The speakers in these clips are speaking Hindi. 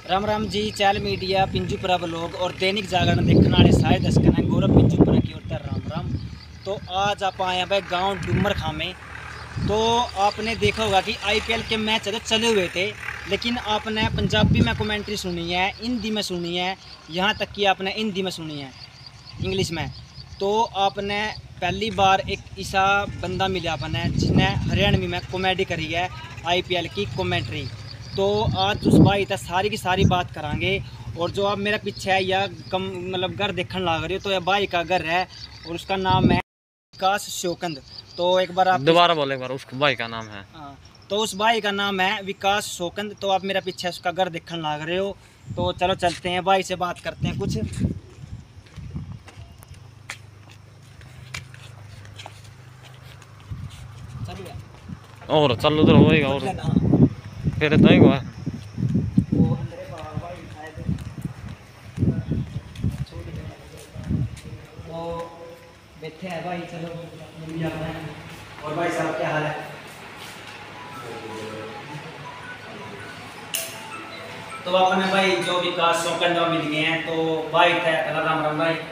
राम राम जी। चैल मीडिया पिंजूपुरा ब्लॉग और दैनिक जागरण देखने वाले सारे दर्शक हैं गौरव पिंजूपुरा की ओर राम राम। तो आज आप आए हैं भाई गांव डूमर खां में। तो आपने देखा होगा कि आईपीएल के मैच चले हुए थे, लेकिन आपने पंजाबी में कमेंट्री सुनी है, हिंदी में सुनी है, यहाँ तक कि आपने हिंदी में सुनी है, इंग्लिश में। तो आपने पहली बार एक ऐसा बंदा मिला अपने जिसने हरियाणवी में कॉमेडी करी है, आईपीएल की कमेंट्री। तो आज उस भाई तक सारी की सारी बात करांगे। और जो आप मेरा पीछे है या कम मतलब घर देखने लग रहे हो, तो यह भाई का घर है और उसका नाम है विकास शोकंद। तो एक बार आप दोबारा बोले, एक बार उस भाई का नाम है। हाँ, तो उस भाई का नाम है विकास शोकंद। तो आप मेरा पीछे उसका घर देखने लग रहे हो, तो चलो चलते हैं भाई से बात करते हैं कुछ। और चल उधर होएगा और फिर तो ही हुआ। बैठे हैं भाई, चलो मिल जाते हैं। और भाई साहब क्या हाल है? तो आपने भाई जो विकास शोकंद मिल गए हैं, तो भाई था पहला राम राम भाई।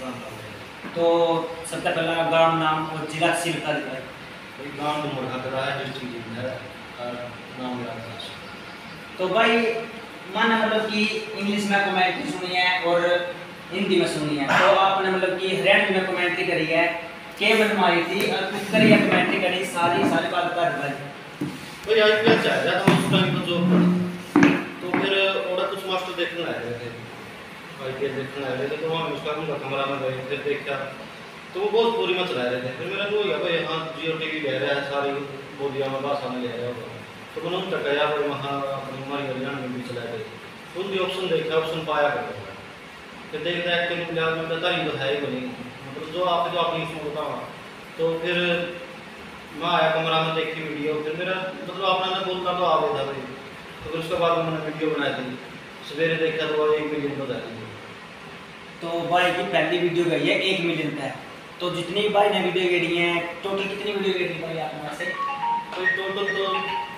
तो सबसे पहला गांव नाम और जिला तहसील बता दी भाई। गाँव डूमर खां का है, डिस्ट्रिक्ट जींद है और नाम मेरा विकास। तो भाई मैंने मतलब कि इंग्लिश में कमेंट्री सुनी है और हिंदी में सुनी है। तो आपने मतलब कि हरियाणवी में कमेंट्री करी है, केवल मारी थी और उत्तर या कमेंट्री करी, सारी बात बता भाई। भाई आईपीएल चल रहा था उस टाइम पर जो, तो फिर और कुछ मास्टर देखने आए थे, आईपीएल देखने आए थे। तो वहाँ उसका कमरा में गए, फिर देखा तो वो बहुत पूरी मच रहे थे। फिर मेरा जो भाई हाँ जियो टीवी ले रहा है, सारी बोलियाँ में भाषा में ले रहा होगा। तो मैंने उनका कहा भाई वहाँ अपनी हमारी हरियाणा में भी चला गए, तो उन भी ऑप्शन देखा, ऑप्शन पाया करता था। फिर देखते हैं कि लिहाज में कहता ही तो है ही बनी, मतलब जो आप जो अपनी इसमें बताओ। तो फिर मैं आया कमरा में, देखी वीडियो, फिर मेरा मतलब अपना ने बोलता तो आ गया था भाई। तो फिर उसके बाद मैंने वीडियो बनाई थी, सवेरे देखा तो 1 मिलियन बता दी। तो भाई की पहली वीडियो गई है 1 मिलियन का। तो जितनी भाई ने वीडियो गेड़ी हैं, टोटल कितनी वीडियो गेड़ी भाई आपने से? तो टोटल तो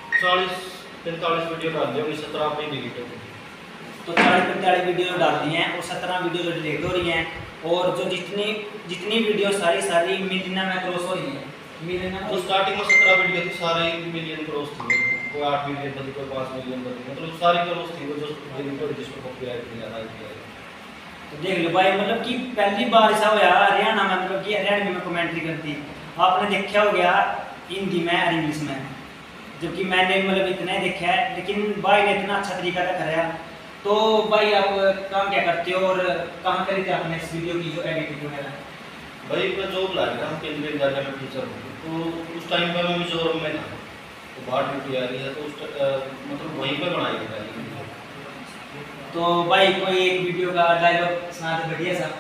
40-45 वीडियो डाल दी होगी, 17 अपनी डिलीट हो गई। तो 40-45 वीडियो डाल दी हैं और 17 वीडियो जो डिलीट हो रही हैं। और जो जितनी वीडियो सारी मिलियन में क्रॉस हो रही है। मिलियन में तो स्टार्टिंग में 17 वीडियो थी, सारे मिलियन क्रॉस थी, कोई 8 मिलियन बनी, कोई 5 मिलियन बनी, मतलब सारी क्रॉस थी वो जो डिलीट हो, जिसमें कॉपीराइट नहीं आ रहा है। तो देख लो भाई, मतलब कि पहली बार ऐसा होया हरियाणा में, मतलब कि हरियाणवी में कमेंट्री करती। आपने देखा हो गया हिंदी में और इंग्लिश में, जबकि मैंने मतलब इतना ही देखा है, लेकिन भाई ने इतना अच्छा तरीका से कराया। तो भाई आप काम क्या करते हो और कहाँ करी थी आपने इस वीडियो की जो एडिटिंग वगैरह? भाई मैं जॉब लगा था, केंद्रीय विद्यालय में टीचर हूँ। तो उस टाइम पर मैं मिजोरम में था, तो बाहर ड्यूटी आ रही है, तो उस मतलब वहीं पर बनाई थी पहले। तो भाई कोई एक वीडियो का डायलॉग सुना दे बढ़िया सा।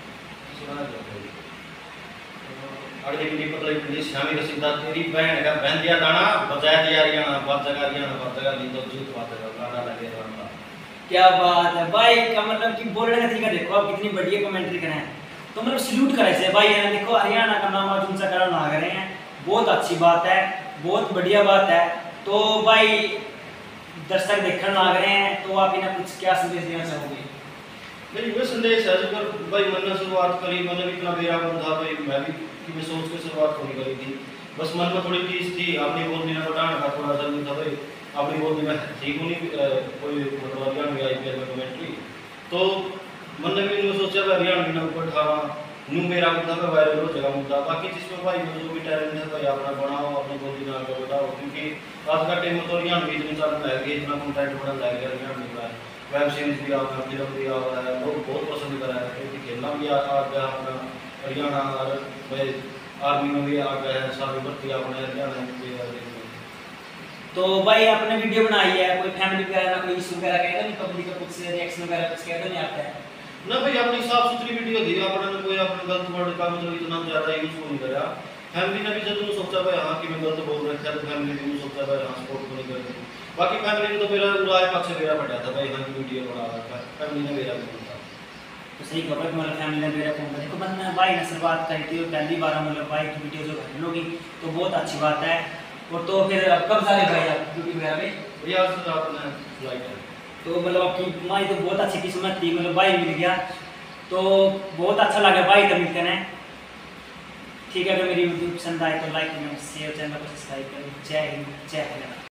अरे एक मतलब श्यामी का सीधा तेरी बहन का बहन दिया दाना बजाय दिया रियाना बात जगह ली तो जीत बात जगह गाना लगे रहना। क्या बात है भाई का, मतलब कि बोलने का तरीका देखो आप, कितनी बढ़िया कमेंट्री करें। तो मतलब सल्यूट करे से भाई है, देखो हरियाणा का नाम आज उनसा करना लग रहे हैं, बहुत अच्छी बात है, बहुत बढ़िया बात है। तो भाई दर्शक देखने लग रहे हैं, तो आप इन्हें कुछ क्या संदेश देना चाहोगे? नहीं वो संदेश है जो भाई मन ने शुरुआत करी, मैंने भी इतना बेरा बन था भाई, मैं भी कि मैं सोच के शुरुआत थोड़ी करी थी, बस मन में थोड़ी चीज़ थी, आपने बोल देना बताना था, थोड़ा सा नहीं था भाई, आपने बोल देना ठीक होनी कोई मतलब हरियाणा आईपीएल में कमेंट्री। तो मैंने भी नहीं सोचा भाई हरियाणा ने ऊपर उठावा न्यू मेरा मुद्दा पे वायरल हो जाएगा मुद्दा, बाकी जिसमें भाई जो भी टैलेंट है भाई अपना बनाओ, अपनी बोल देना आगे बताओ, क्योंकि आज का टाइम में तो हरियाणा भी इतनी चलने लग गई, इतना कंटेंट बनने लग गया हरियाणा में, वेब सीरीज भी आ गया, फिल्म भी आ गया है, लोग बहुत पसंद कर रहे हैं, क्योंकि खेलना भी आ गया अपना हरियाणा, और भाई आर्मी में भी आ गया है, सारी भर्ती अपने हरियाणा में। तो भाई आपने वीडियो बनाई है, कोई फैमिली वगैरह ना कोई इशू वगैरह कहता नहीं, पब्लिक का कुछ रिएक्शन वगैरह कुछ कहता नहीं आता है ना भाई? अपनी साफ सुथरी वीडियो थी, आपने कोई अपने गलत वर्ड का मतलब इतना ज़्यादा यूज नहीं करा। फैमिली ने भी जब तुम सोचा भाई हाँ कि मैं गलत बोल रहा था, तो फैमिली ने भी सोचा भाई हाँ सपोर्ट को नहीं करते। बाकी फैमिली ने तो मेरा बुराए पक्ष मेरा बढ़ा था भाई, हाँ की वीडियो बना रहा था, फैमिली ने मेरा भी बोला। तो सही खबर मतलब फैमिली ने मेरा फोन देखो, मैंने भाई ने शुरुआत करी थी और पहली बार मतलब भाई की वीडियो जो वायरल होगी, तो बहुत अच्छी बात है। और तो फिर कब जा रहे भाई आप ड्यूटी वगैरह में? भैया आज रात में फ्लाइट है। तो मतलब आपकी माई तो बहुत अच्छी किस्मत थी, मतलब भाई मिल गया तो बहुत अच्छा लगा भाई तो मिलते हैं। ठीक है, अगर मेरी यूट्यूब पसंद आए तो लाइक कमेंट शेयर, चैनल को सब्सक्राइब करें। जय हिंद, जय हरियाणा।